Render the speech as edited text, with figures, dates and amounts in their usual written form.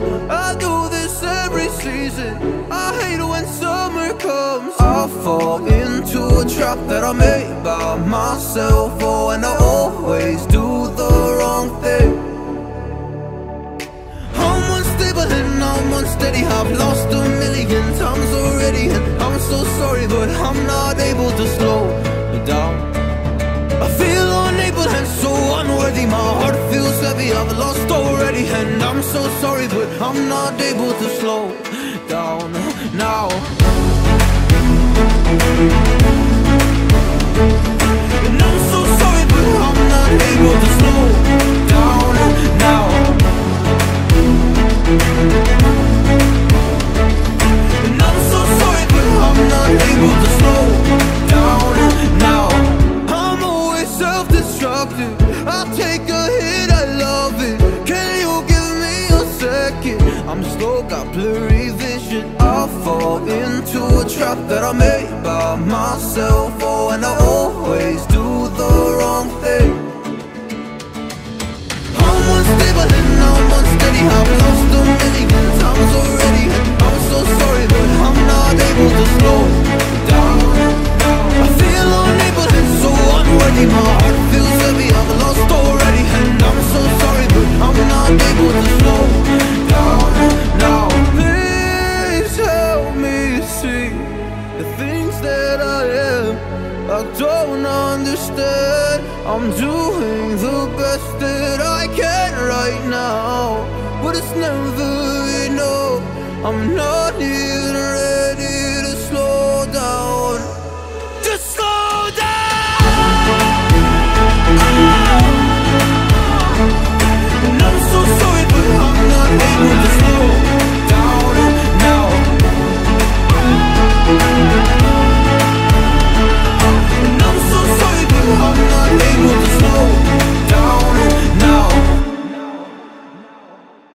I do this every season. I hate when summer comes. I fall into a trap that I made by myself. Oh, and I always do the wrong thing. I'm unstable and I'm unsteady. I've lost a million times already, and I'm so sorry, but I'm not able to slow down. I feel unable and so unworthy. My heart feels heavy, I've lost already, and I'm so sorry, but I'm not able to slow down now. And I'm so sorry, but I'm not able to slow down now. And I'm so sorry, but I'm not able to slow down now. I'm always self-destructive. I take a hit, I love it. Can you give me a second? I'm slow, got blurry vision. I fall into a trap that I made by myself. Oh, and I always do the wrong thing. I'm unstable and I'm unsteady. I've lost a million times already, and I'm so sorry, but I'm not able to slow down. I feel unable and so unworthy. My heart feels heavy, I've lost already, and I'm so sorry, but I'm not able to slow down now. Please help me see the things that I am. I don't understand. I'm doing the best that I can right now, but it's never enough. I'm not here